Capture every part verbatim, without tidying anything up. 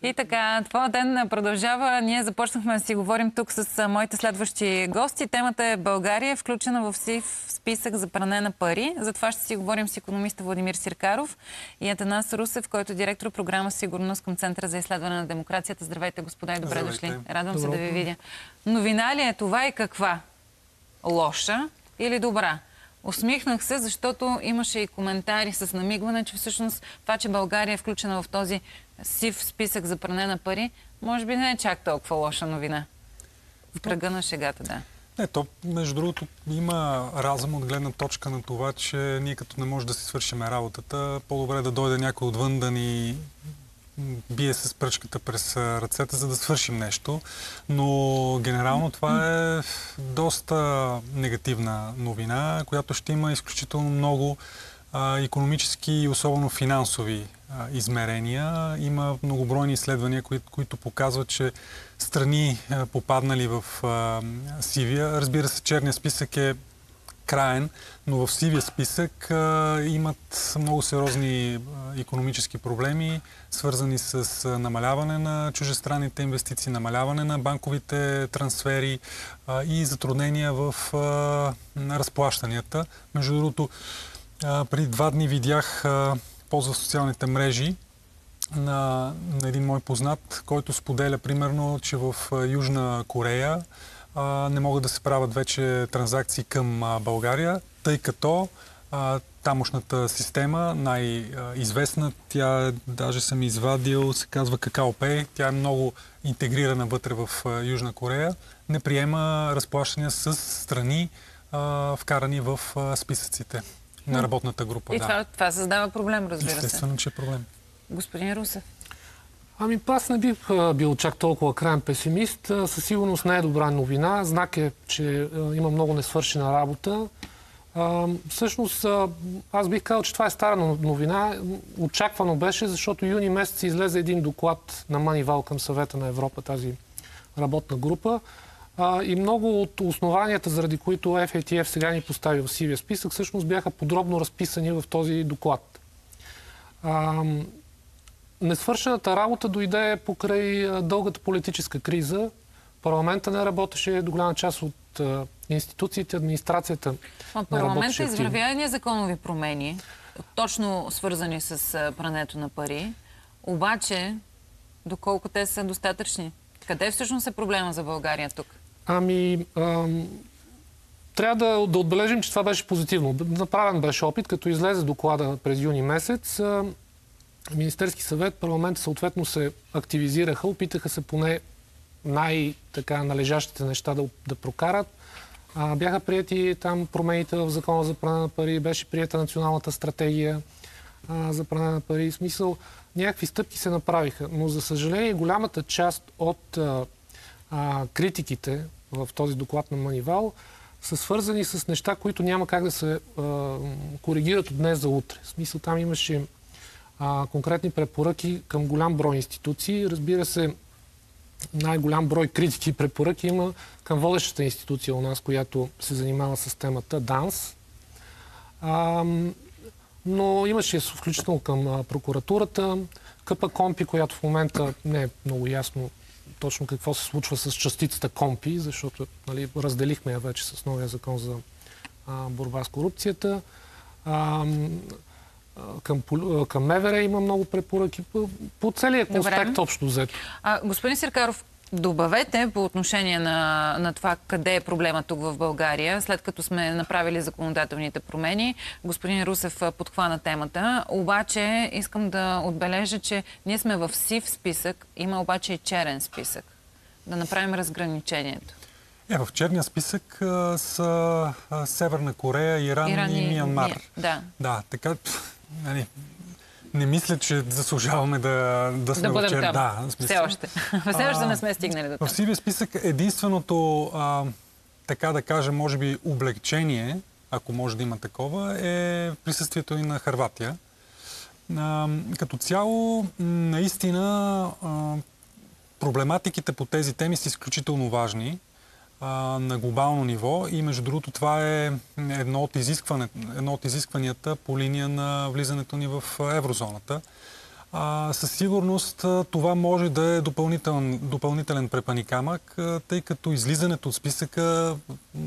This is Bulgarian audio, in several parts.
И така, твоя ден продължава. Ние започнахме да си говорим тук с моите следващи гости. Темата е България, включена в сив списък за пране на пари. За това ще си говорим с икономиста Владимир Сиркаров и Атанас Русев, който е директор програма Сигурност към Центъра за изследване на демокрацията. Здравейте, господа, и добре Здравейте. дошли. Радвам Добро. се да ви видя. Новина ли е това и каква? Лоша или добра? Усмихнах се, защото имаше и коментари с намигване, че всъщност това, че България е включена в този сив списък за пране на пари, може би не е чак толкова лоша новина. В кръга на шегата, да. Не, то, между другото, има разум от гледна точка на това, че ние като не може да си свършим работата, по-добре да дойде някой отвън да ни бие с пръчката през ръцете, за да свършим нещо. Но генерално това е доста негативна новина, която ще има изключително много а, икономически и особено финансови а, измерения. Има многобройни изследвания, кои, които показват, че страни а, попаднали в а, сивия, разбира се, черния списък е краен, но в сивия списък а, имат много сериозни а, икономически проблеми, свързани с а, намаляване на чужестранните инвестиции, намаляване на банковите трансфери а, и затруднения в а, разплащанията. Между другото, а, преди два дни видях, а, ползва социалните мрежи, на, на един мой познат, който споделя примерно, че в а, Южна Корея а, не могат да се правят вече транзакции към а, България, тъй като а, тамошната система, най-известна, тя даже съм извадил, се казва KakaoPay, тя е много интегрирана вътре в а, Южна Корея, не приема разплащания с страни, а, вкарани в а, списъците на работната група. И да. това, това създава проблем, разбира се. Естествено, че е проблем. Господин Русев. Ами аз не бих а, бил чак толкова крайен песимист. А, със сигурност не е добра новина. Знак е, че а, има много несвършена работа. А, всъщност, а, аз бих казал, че това е стара новина. Очаквано беше, защото юни месец излезе един доклад на Манивал към Съвета на Европа, тази работна група. А, и много от основанията, заради които Еф Ей Ти Еф сега ни постави в сивия списък, всъщност бяха подробно разписани в този доклад. А, Несвършената работа дойде покрай дългата политическа криза. Парламента не работеше, до голяма част от а, институциите, администрацията. А парламента извървя едни законови промени, точно свързани с а, прането на пари. Обаче, доколко те са достатъчни? Къде всъщност е проблема за България тук? Ами, ам, трябва да, да отбележим, че това беше позитивно. Направен беше опит, като излезе доклада през юни месец. А, Министерски съвет, парламент съответно се активизираха, опитаха се поне най-така належащите неща да, да прокарат. А, бяха прияти там промените в закона за пране на пари, беше прията националната стратегия а, за пране на пари. В смисъл, някакви стъпки се направиха, но за съжаление голямата част от а, а, критиките в този доклад на Манивал са свързани с неща, които няма как да се а, коригират от днес за утре. В смисъл, там имаше А, конкретни препоръки към голям брой институции. Разбира се, най-голям брой критики и препоръки има към водещата институция у нас, която се занимава с темата ДАНС. А, но имаше включително към а, прокуратурата, КПКОНПИ, която в момента не е много ясно точно какво се случва с частицата КОНПИ, защото нали, разделихме я вече с новия закон за а, борба с корупцията. А, Към, към Ме Ве Ре има много препоръки. По, по целия конспект общо взето. А, господин Сиркаров, добавете по отношение на, на това къде е проблема тук в България, след като сме направили законодателните промени. Господин Русев подхвана темата. Обаче искам да отбележа, че ние сме в сив списък, има обаче и черен списък. Да направим разграничението. Е, в черния списък а, са а, Северна Корея, Иран, Иран и, и Миянмар. Да. Да, така... Нали, не мисля, че заслужаваме да, да сме да в черния. Да, все още. Все още не сме стигнали до това. В сивия списък единственото, а, така да кажем, може би облегчение, ако може да има такова, е присъствието и на Хърватия. А, като цяло, наистина, а, проблематиките по тези теми са изключително важни на глобално ниво и между другото това е едно от, изискване, едно от изискванията по линия на влизането ни в еврозоната. А, със сигурност това може да е допълнителен, допълнителен препаникамък, тъй като излизането от списъка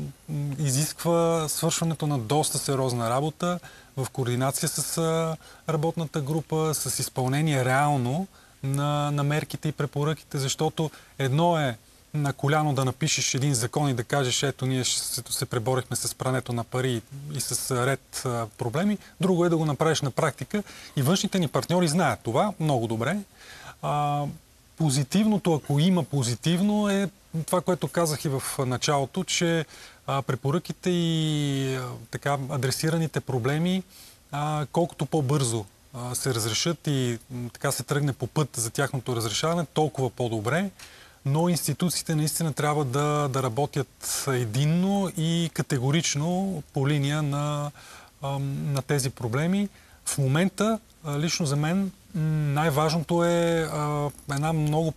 изисква свършването на доста сериозна работа в координация с работната група, с изпълнение реално на, на мерките и препоръките, защото едно е на коляно да напишеш един закон и да кажеш, ето ние се, се преборихме с прането на пари и с ред а, проблеми. Друго е да го направиш на практика и външните ни партньори знаят това много добре. А, позитивното, ако има позитивно, е това, което казах и в началото, че а, препоръките и а, така адресираните проблеми, а, колкото по-бързо а, се разрешат и м, така се тръгне по път за тяхното разрешаване, толкова по-добре. Но институциите наистина трябва да, да работят единно и категорично по линия на, на тези проблеми. В момента, лично за мен, най-важното е една много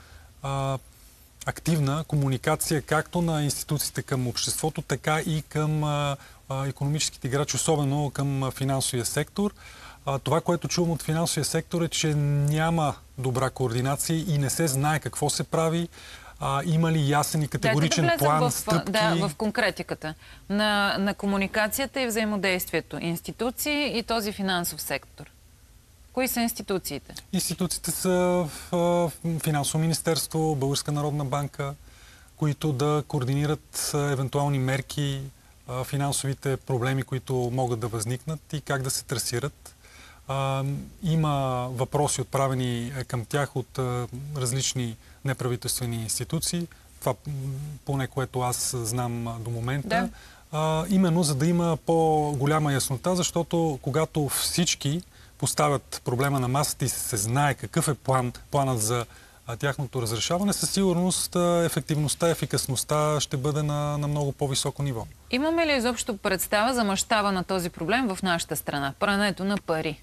по-активна комуникация както на институциите към обществото, така и към икономическите играчи, особено към финансовия сектор. Това, което чувам от финансовия сектор е, че няма добра координация и не се знае какво се прави. А, има ли ясен и категоричен да план, в, стъпки? Да, в конкретиката на, на комуникацията и взаимодействието. Институции и този финансов сектор. Кои са институциите? Институциите са в Финансово министерство, Българска народна банка, които да координират евентуални мерки, финансовите проблеми, които могат да възникнат и как да се трасират. А, има въпроси отправени към тях от а, различни неправителствени институции. Това поне което аз знам а, до момента. Да. А, именно за да има по-голяма яснота, защото когато всички поставят проблема на масата и се знае какъв е план, планът за а, тяхното разрешаване, със сигурност а, ефективността, ефикасността ще бъде на, на много по-високо ниво. Имаме ли изобщо представа за мащаба на този проблем в нашата страна? Прането на пари.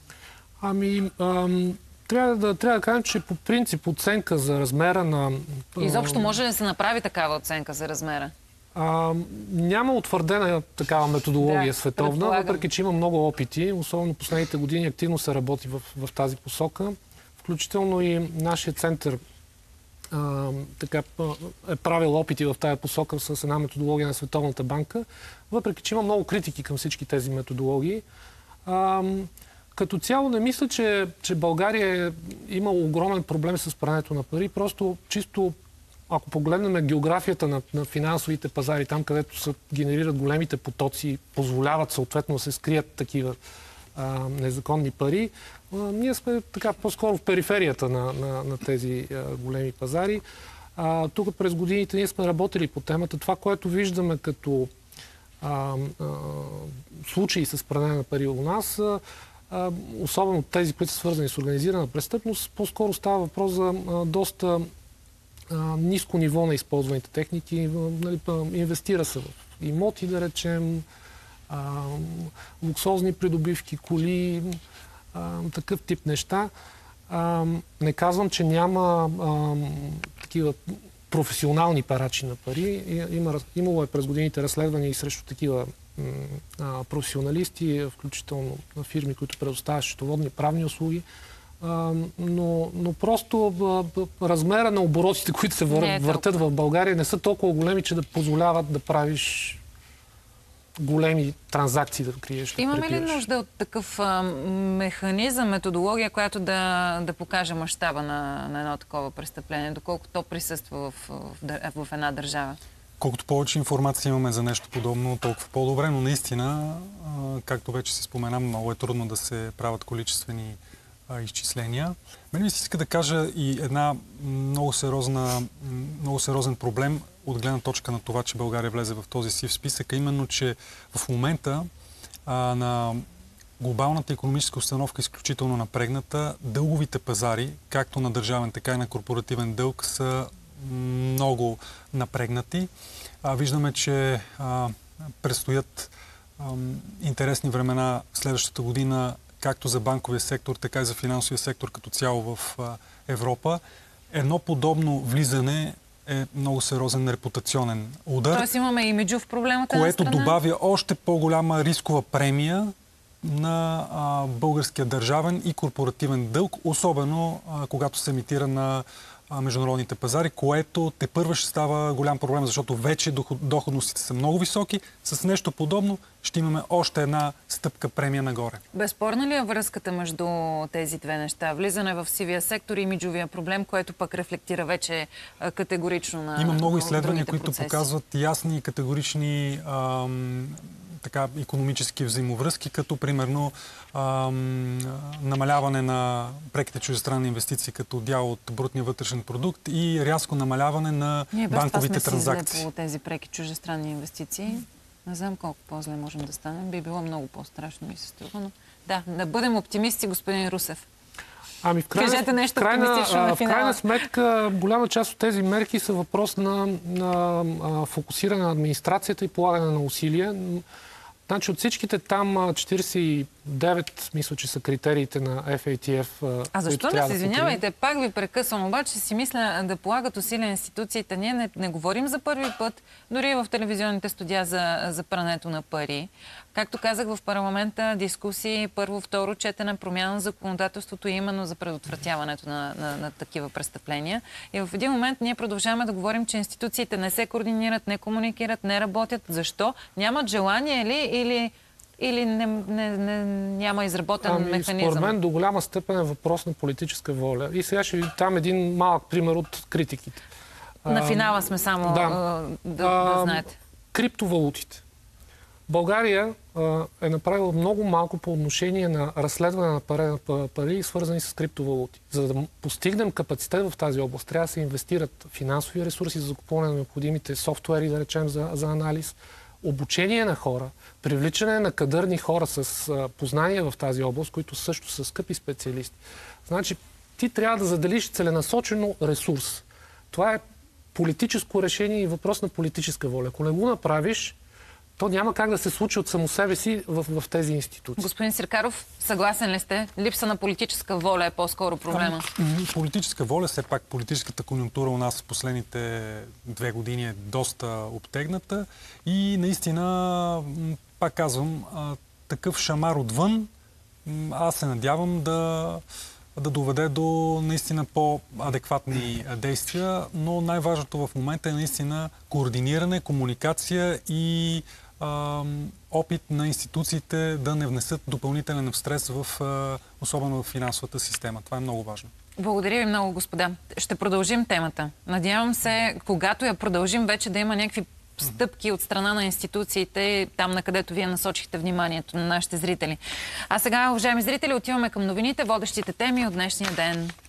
Ами, ам, трябва, да, трябва да кажем, че по принцип оценка за размера на... Изобщо може ли да се направи такава оценка за размера? А, няма утвърдена такава методология да, световна, въпреки че има много опити. Особено последните години активно се работи в, в тази посока. Включително и нашия център а, така, е правил опити в тази посока с една методология на Световната банка. Въпреки че има много критики към всички тези методологии. А, Като цяло не мисля, че, че България е имала огромен проблем с прането на пари. Просто чисто, ако погледнем географията на, на финансовите пазари, там където се генерират големите потоци, позволяват съответно да се скрият такива а, незаконни пари, а, ние сме така по-скоро в периферията на, на, на тези а, големи пазари. А, тук през годините ние сме работили по темата. Това, което виждаме като а, а, случаи с пране на пари у нас, а, особено тези, които са свързани с организирана престъпност, по-скоро става въпрос за а, доста а, ниско ниво на използваните техники. Нали, инвестира се в имоти, да речем, а, луксозни придобивки, коли, а, такъв тип неща. А, не казвам, че няма а, такива професионални парачи на пари. Има, имало е през годините разследвания и срещу такива професионалисти, включително на фирми, които предоставят счетоводни правни услуги, но, но просто размера на оборотите, които се вър, е въртят в България, не са толкова големи, че да позволяват да правиш големи транзакции да криеш. Да Имаме ли нужда от такъв а, механизъм, методология, която да, да покаже мащаба на, на едно такова престъпление, доколко то присъства в, в, в една държава? Колкото повече информация имаме за нещо подобно, толкова по-добре, но наистина, както вече се спомена, много е трудно да се правят количествени изчисления. Мен ми се иска да кажа и една много, сериозна, много сериозен проблем от гледна точка на това, че България влезе в този сив списък, именно, че в момента а, на глобалната икономическа установка е изключително напрегната. Дълговите пазари, както на държавен, така и на корпоративен дълг, са много напрегнати. А, виждаме, че а, предстоят а, интересни времена следващата година, както за банковия сектор, така и за финансовия сектор като цяло в а, Европа. Едно подобно влизане е много сериозен репутационен удар. Тоест имаме имиджов проблем от една което страна, добавя още по-голяма рискова премия на а, българския държавен и корпоративен дълг, особено а, когато се емитира на а, международните пазари, което тепърва ще става голям проблем, защото вече доход, доходностите са много високи. С нещо подобно ще имаме още една стъпка премия нагоре. Безспорна ли е връзката между тези две неща? Влизане в сивия сектор и имиджовия проблем, което пък рефлектира вече а, категорично на Има много на изследвания, които процеси. показват ясни и категорични ам, така, икономически взаимовръзки, като примерно ам, намаляване на преките чуждестранни инвестиции като дял от брутния вътрешен продукт и рязко намаляване на Ние без банковите това сме транзакции. си зле по тези преки чуждестранни инвестиции. Не знам колко по-зле можем да станем. Би било много по-страшно, ми се струва. Но... Да, да бъдем оптимисти, господин Русев. Ами в крайна, Кажете нещо крайна, оптимистично на в финала. крайна сметка, голяма част от тези мерки са въпрос на, на а, фокусиране на администрацията и полагане на усилия. Значи от всичките там четиридесет и девет, мисля, че са критериите на Еф Ей Ти Еф. А защо не се извинявайте? Пак ви прекъсвам, обаче си мисля да полагат усилия институциите. Ние не, не говорим за първи път, дори в телевизионните студия за, за прането на пари. Както казах в парламента, дискусии, първо, второ, четене, промяна на законодателството именно за предотвратяването на, на, на такива престъпления. И в един момент ние продължаваме да говорим, че институциите не се координират, не комуникират, не работят. Защо? Нямат желание ли или... Или не, не, не, няма изработен ами, механизъм? Според мен до голяма степен е въпрос на политическа воля. И сега ще ви дам един малък пример от критиките. На финала сме само да, а, да, а, да знаете. Криптовалутите. България а, е направила много малко по отношение на разследване на пари, пари, свързани с криптовалути. За да постигнем капацитет в тази област, трябва да се инвестират финансови ресурси за закупуване на необходимите софтуери, да речем, за, за анализ, обучение на хора, привличане на кадърни хора с а, познания в тази област, които също са скъпи специалисти. Значи, ти трябва да заделиш целенасочено ресурс. Това е политическо решение и въпрос на политическа воля. Ако не го направиш, то няма как да се случи от само себе си в, в тези институции. Господин Сиркаров, съгласен ли сте? Липса на политическа воля е по-скоро проблема. Ами, политическа воля, все пак политическата конюнктура у нас в последните две години е доста обтегната и наистина, пак казвам, такъв шамар отвън, аз се надявам да, да доведе до наистина по-адекватни действия, но най-важното в момента е наистина координиране, комуникация и опит на институциите да не внесат допълнителен стрес в, особено в финансовата система. Това е много важно. Благодаря ви много, господа. Ще продължим темата. Надявам се, когато я продължим, вече да има някакви стъпки от страна на институциите, там на където вие насочихте вниманието на нашите зрители. А сега, уважаеми зрители, отиваме към новините, водещите теми от днешния ден.